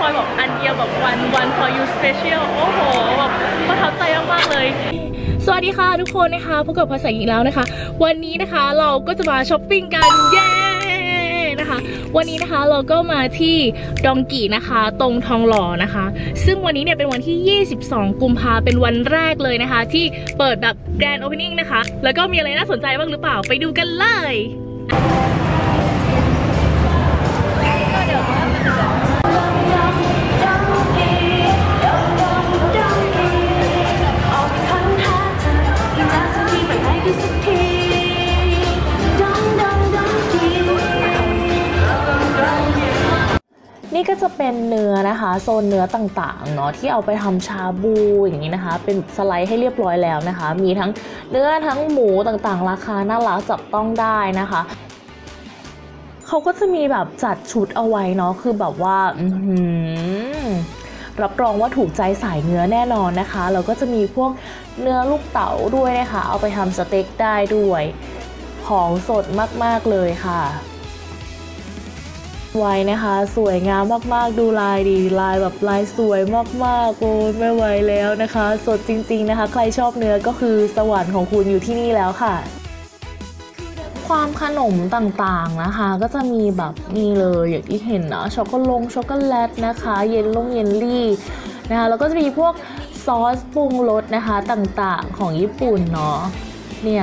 อยบอกอันเดียวแบบ one for you special โอ้โหแบบประทับใจมากๆเลยสวัสดีค่ะทุกคนนะคะพบกับภาษาอีกแล้วนะคะวันนี้นะคะเราก็จะมาช้อปปิ้งกันเย้นะคะวันนี้นะคะเราก็มาที่ดองกี้นะคะตรงทองหล่อนะคะซึ่งวันนี้เนี่ยเป็นวันที่22กุมภาเป็นวันแรกเลยนะคะที่เปิดแบบแกรนด์โอเพนนิ่งนะคะแล้วก็มีอะไรน่าสนใจบ้างหรือเปล่าไปดูกันเลยนี่ก็จะเป็นเนื้อนะคะโซนเนื้อต่างๆเนาะที่เอาไปทำชาบูอย่างนี้นะคะเป็นสไลด์ให้เรียบร้อยแล้วนะคะมีทั้งเนื้อทั้งหมูต่างๆราคาน่ารักจับต้องได้นะคะเขาก็จะมีแบบจัดชุดเอาไว้เนาะคือแบบว่ารับรองว่าถูกใจสายเนื้อแน่นอนนะคะแล้วก็จะมีพวกเนื้อลูกเต๋าด้วยนะคะเอาไปทำสเต็กได้ด้วยของสดมากๆเลยค่ะไว้นะคะสวยงามมากๆดูลายดีลายแบบลายสวยมากๆโอ้ยไม่ไหวแล้วนะคะสดจริงๆนะคะใครชอบเนื้อก็คือสวรรค์ของคุณอยู่ที่นี่แล้วค่ะความขนมต่างๆนะคะก็จะมีแบบนี่เลยอย่างที่เห็นนะช็อกโกแลตนะคะเยลลี่นะคะแล้วก็จะมีพวกซอสปรุงรสนะคะต่างๆของญี่ปุ่นเนาะเนี่ย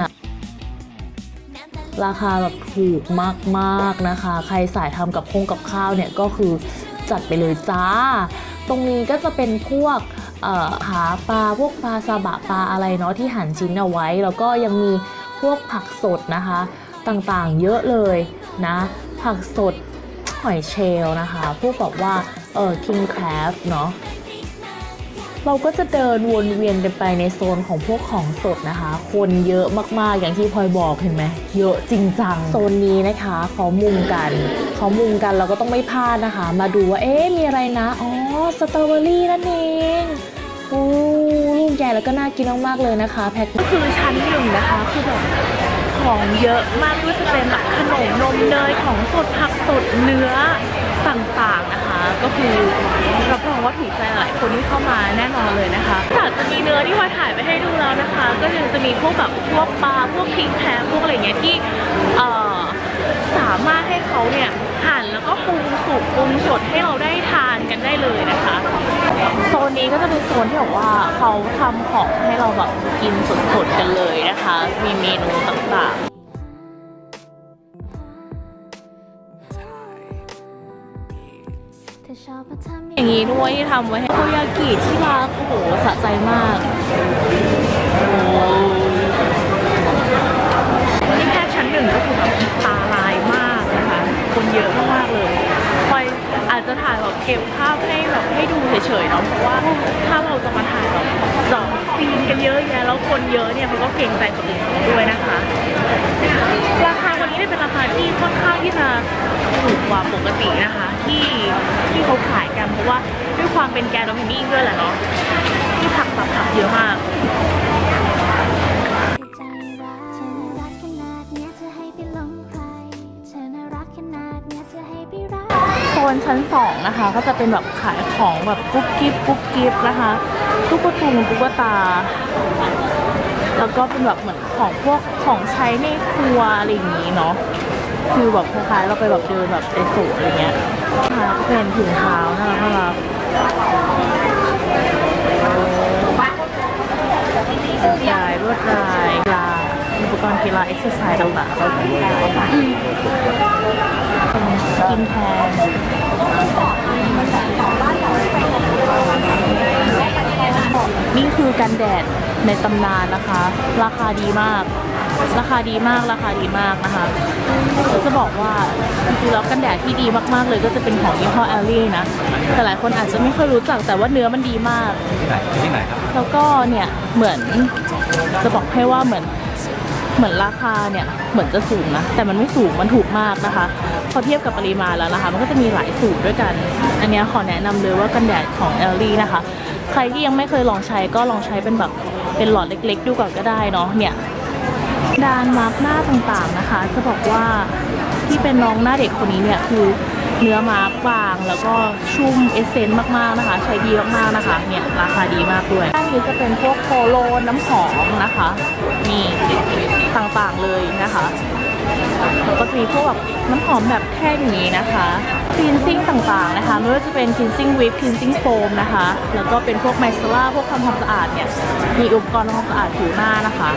ราคาแบบถูกมากๆนะคะใครสายทำกับข้าวเนี่ยก็คือจัดไปเลยจ้าตรงนี้ก็จะเป็นพวกหาปลาพวกปลาซาบะปลาอะไรเนาะที่หั่นชิ้นเอาไว้แล้วก็ยังมีพวกผักสดนะคะต่างๆเยอะเลยนะผักสดหอยเชลล์นะคะพวกแบบว่าking crab เนาะเราก็จะเดินวนเวียนกันไปในโซนของพวกของสดนะคะคนเยอะมากๆอย่างที่พลอยบอกเห็นไหมเยอะจริงจังโซนนี้นะคะเขามุงกันเราก็ต้องไม่พลาดนะคะมาดูว่ามีอะไรนะอ๋อสตรอเบอรี่นั่นเองโอ้ลูกใหญ่แล้วก็น่ากินมากๆเลยนะคะแพ็คก็คือชั้นหนึ่งนะคะคือแบบของเยอะมากด้วยจะเป็นแบบขนมนมเนยของสดผักสดเนื้อต่างๆนะคะก็คือรับรองว่าถูกใจหลายคนที่เข้ามาแน่นอนเลยนะคะจากจะมีเนื้อที่ว่าถ่ายไปให้ดูแล้วนะคะก็ยังจะมีพวกแบบพวกปลาพวกพริกแคร์พวกอะไรเงี้ยที่สามารถให้เขาเนี่ยหั่นแล้วก็ปรุงสุกปรุงสดให้เราได้ทานกันได้เลยนะคะโซนนี้ก็จะเป็นโซนที่แบบว่าเขาทำของให้เราแบบกินสดๆกันเลยนะคะมีเมนูต่างๆอย่างนี้ด้วยที่ทำไว้ให้โคยากิที่รักโอ้โหสะใจมากนี่แค่ชั้นหนึ่งก็คือแบบตาลายมากนะคะคนเยอะมากๆเลยพอยอาจจะถ่ายแบบเก็บภาพให้ดูเฉยๆเนาะเพราะว่าถ้าเราจะมาถ่ายแบบเจาะซีนกันเยอะแยะแล้วคนเยอะเนี่ยเขาก็เกรงใจคนอื่นด้วยนะคะราคาวันนี้เป็นราคาที่ค่อนข้างที่จะถูกกว่าปกตินะคะที่เขาขายกันเพราะว่าด้วยความเป็นแกนโอเพนนิ่งด้วยแหละเนาะที่ผักเยอะมากโซนชั้น2นะคะก็จะเป็นแบบขายของแบบกุ๊บกิ๊บนะคะตุ๊กตาแล้วก็เป็นแบบเหมือนของพวกของใช้ในครัวอะไรอย่างนี้เนาะคือแบบคล้ายๆเราไปแบบเดินแบบในสวนอะไรเงี้ยเป็นถุงเท้าน่ารักลายลวดลายอุปกรณ์กีฬาเอ็กซ์ไซส์ต่างๆเราทำได้สกินแคร์นี่คือกันแดดในตำนานนะคะราคาดีมากนะคะจะบอกว่าจริงๆแล้วกันแดดที่ดีมากๆเลยก็จะเป็นของยี่ห้อแอลลี่นะแต่หลายคนอาจจะไม่ค่อยรู้จักแต่ว่าเนื้อมันดีมากที่ไหนครับแล้วก็เนี่ยเหมือนจะบอกให้ว่าเหมือนราคาเนี่ยเหมือนจะสูงนะแต่มันไม่สูงมันถูกมากนะคะพอเทียบกับปริมาณแล้วนะคะมันก็จะมีหลายสูตรด้วยกันอันนี้ขอแนะนำเลยว่ากันแดดของแอลลี่นะคะใครที่ยังไม่เคยลองใช้ก็ลองใช้เป็นแบบเป็นหลอดเล็กๆดูก่อนก็ได้เนาะเนี่ยดานมาร์กหน้าต่างๆนะคะจะบอกว่าที่เป็นน้องหน้าเด็กคนนี้เนี่ยคือเนื้อมาร์กบางแล้วก็ชุ่มเอสเซนต์มากๆนะคะใช้ดีมากๆนะคะเนี่ยราคาดีมากด้วยด้านนี้จะเป็นพวกโคโลนน้ำหอมนะคะนี่ต่างๆเลยนะคะแล้วก็จะมีพวกแบบน้ำหอมแบบแท่งอย่างนี้นะคะคลีนซิ่งต่างๆนะคะไม่ว่าจะเป็นคลีนซิ่งวิปคลีนซิ่งโฟมนะคะแล้วก็เป็นพวกไมซ์ล่าพวกทำความสะอาดเนี่ยมีอุปกรณ์ทำความสะอาดผิวหน้านะคะ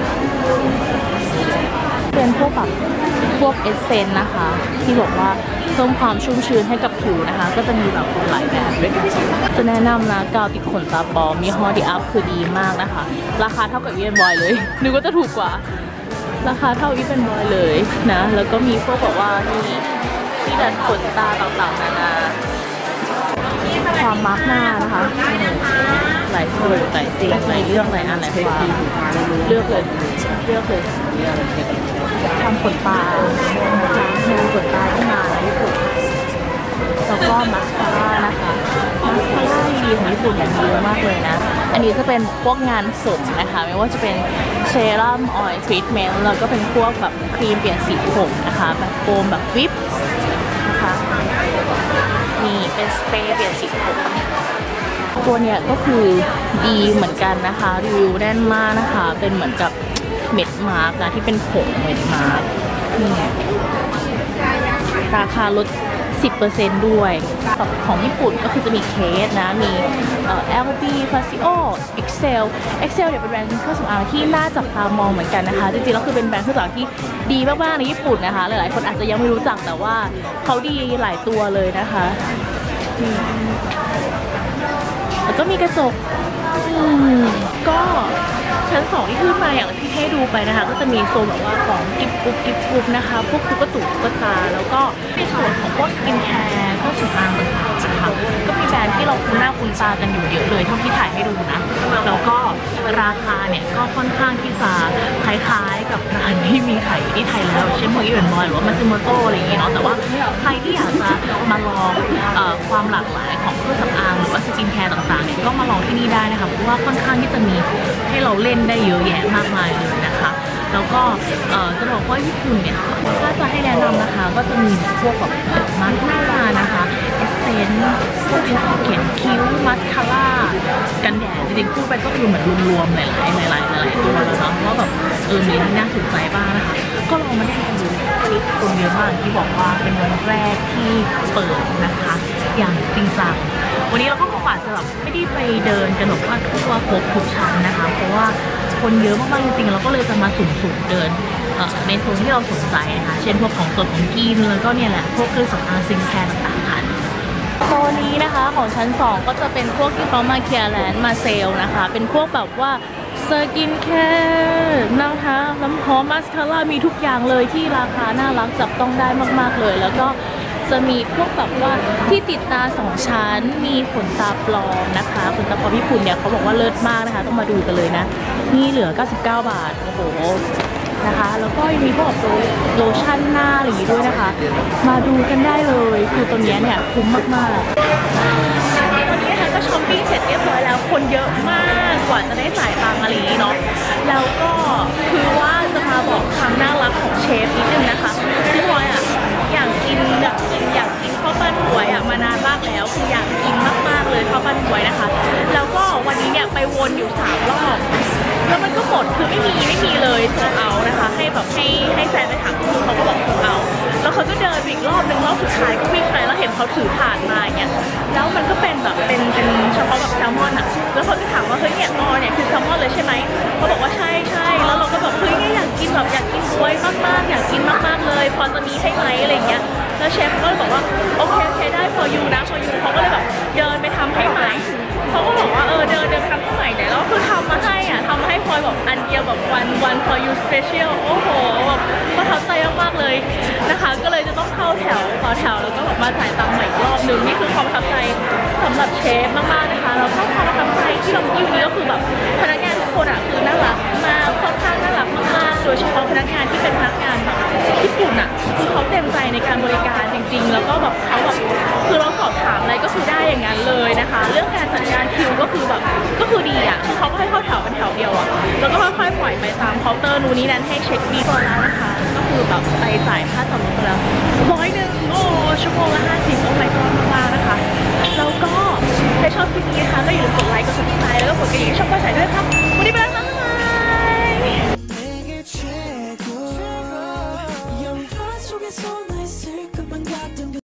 เป็นพวกแบบพวกเอสเซนต์นะคะที่บอกว่าเพิ่มความชุ่มชื้นให้กับผิวนะคะก็จะมีแบบหลายแบบด้วยกันจะแนะนำนะกาวติดขนตาปลอมมีฮอดีอัพคือดีมากนะคะราคาเท่ากับอีเวนบอยเลยนึกว่าจะถูกกว่าราคาเท่าอีเวนบอยเลยนะแล้วก็มีพวกแบบว่าที่ดัดขนตาต่างๆนานาความมาร์กหน้านะคะหลายสูตรหลายสีหลายเรื่องหลายอันหลายความเลือกเลยทำขนตานะคะงานขนตาที่มาญี่ปุ่นแล้วก็มาสคาร่านะคะมาสคาร่าดีของญี่ปุ่นอย่างเยอะมากเลยนะอันนี้จะเป็นพวกงานผมนะคะไม่ว่าจะเป็นเซรั่มออยล์ทรีทเมนต์แล้วก็เป็นพวกแบบครีมเปลี่ยนสีผมนะคะแบบโฟมแบบวิปนะคะนี่เป็นสเปรย์เปลี่ยนสีผมตัวเนี้ยก็คือดีเหมือนกันนะคะรีวิวแน่นมากนะคะเป็นเหมือนกับเม็ดมาร์กนะที่เป็นผงเม็ดมาร์กนี่ราคาลด 10% ด้วยของญี่ปุ่นก็คือจะมีเคสนะมีLB Fasio Excel เนี่ยเป็นแบรนด์เครื่องสำอางที่น่าจับตามองเหมือนกันนะคะจริงๆแล้วคือเป็นแบรนด์เครื่องสำอางที่ดีมากๆในญี่ปุ่นนะคะหลายๆคนอาจจะยังไม่รู้จักแต่ว่าเขาดีหลายตัวเลยนะคะแล้วก็มีกระจกก็ชั้น2ที่ขึ้นมาอย่างที่ให้ดูไปนะคะก็จะมีโซนแบบว่าของกิ๊บกุ๊บนะคะพวกตุ๊กตาแล้วก็ในส่วนของพวกสกินแคร์เครื่องสำอางต่างๆนะคะก็มีแบรนด์ที่เราคุ้นหน้าคุ้นตากันอยู่เยอะเลยเท่าที่ถ่ายให้ดูนะแล้วก็ราคาเนี่ยก็ค่อนข้างที่จะคล้ายๆกับร้านที่มีขายที่ไทยแล้วเช่นพวกอีเวนต์บอยหรือว่ามาซิโมโต้อะไรอย่างเงี้ยเนาะแต่ว่าใครที่อยากจะมาลองความหลากหลายของเครื่องสำอางหรือว่าสกินแคร์ต่างๆเนี่ยก็มาลองที่นี่ได้นะคะเพราะว่าค่อนข้างที่จะมีให้เราเล่นได้เยอะแยะมากมายเลยนะคะแล้วก็จะบอกว่าญี่ปุ่นเนี่ยถ้าจะให้แนะนำนะคะก็จะมีพวกแบบมาร์กหน้านะคะเอสเซนต์พวกเขียนคิ้วมัสคาร่ากันแดดจริงๆพูดไปก็คือเหมือนรวมๆหลายตัวแล้วเนาะว่าแบบมีที่น่าสนใจบ้างนะคะก็ลองมาได้กันดูวันนี้คนเยอะมากที่บอกว่าเป็นวันแรกที่เปิดนะคะอย่างจริงจังวันนี้เราก็คงอาจจะแบบไม่ได้ไปเดินกันแบบว่าทั่วครบทุกชั้นนะคะเพราะว่าคนเยอะมากๆจริงๆเราก็เลยจะมาสุ่มๆเดินในโซนที่เราสนใจนะคะเช่นพวกของสดของกินแล้วก็เนี่ยแหละพวกเครื่องสำอางซิงแคร์ต่างๆค่ะโซนนี้นะคะของชั้น2ก็จะเป็นพวกที่เขามาเคลียร์แลนด์มาเซลนะคะเป็นพวกแบบว่าสกินแคร์นะคะน้ำหอมมาสคาร่ามีทุกอย่างเลยที่ราคาน่ารักจับต้องได้มากๆเลยแล้วก็จะมีพวกแบบว่าที่ติดตา2ชั้นมีขนตาปลอมนะคะขนตาปลอมญี่ปุ่นเนี่ยเขาบอกว่าเลิศมากนะคะต้องมาดูกันเลยนะนี่เหลือ99 บาทโอ้โหนะคะแล้วก็ยังมีพวกโลชั่นหน้าอะไรอย่างนี้ด้วยนะคะมาดูกันได้เลยคือตัวนี้เนี่ยคุ้มมากๆวันนี้นะคะก็ช้อปปิ้งเสร็จเรียบร้อยแล้วคนเยอะมากกว่าจะได้จ่ายตังค์อะไรอย่างนี้เนาะแล้วก็คือว่าจะมาบอกความน่ารักของเชฟนิดนึงนะคะที่พลอยอยากกินข้าวปั้นหวยมานานมากแล้วคืออยากกินมากๆเลยข้าวปั้นหวยนะคะแล้วก็วันนี้เนี่ยไปวนอยู่3 รอบแล้วมันก็หมดคือไม่มีเลยโซลเอานะคะให้แบบให้แฟนไปถามคือเขาก็บอกโซลเอาแล้วเขาก็เดินอีกรอบนึงรอบสุดท้ายก็วิ่งไปแล้วเห็นเขาถือถาดมาเนี่ยแล้วมันก็เป็นแบบเป็นเฉพาะแบบแซลมอนอ่ะแล้วเขาก็ถามว่าเฮ้ยเนี่ยเนี่ยคือแซลมอนเลยใช่ไหมเขาบอกว่าใช่แล้วเราก็แบบเฮ้ยเนี่ยอยากกินบวยมากๆอยากกินมากๆเลยพอจะมีให้ไหมอะไรเงี้ยแล้วเชฟก็เลยบอกว่าโอเคได้ for you นะ for you เขาก็เลยแบบเดินไปทำให้ใหม่เขาก็บอกว่าเดินทำให้ใหม่แต่แล้วคือทำมาให้พลอยแบบอันเดียวแบบ one for you special โอ้โหแบบประทับใจมากๆเลยนะคะก็เลยจะต้องเข้าแถวต่อแถวแล้วก็แบบมาจ่ายตังค์ใหม่อีกรอบนึงนี่คือความประทับใจสำหรับเชฟมากๆนะคะแล้วก็ความประทับใจที่เราอยู่นี้ก็คือแบบพนักงานทุกคนคือน่ารักมากค่อนข้างน่ารักมากๆโดยเฉพาะพนักงานที่เป็นพนักงานแบบญี่ปุ่นคือเขาเต็มใจในการบริการจริงๆแล้วก็แบบเขาแบบคือเราสอบถามอะไรก็คือได้อย่างนั้นเลยนะคะเรื่องการจัดการคิวก็คือคือดีอ่ะคือเขาก็ให้เข้าแถวเป็นแถวเดียวอ่ะแล้วก็ค่อยๆปล่อยไปตามเคาน์เตอร์นู้นนี้นั้นให้เช็คบิลแล้วนะคะก็คือแบบไปจ่ายค่าจอดรถไปแล้ว100โอ้ชั่วโมงละ50โอ้ my god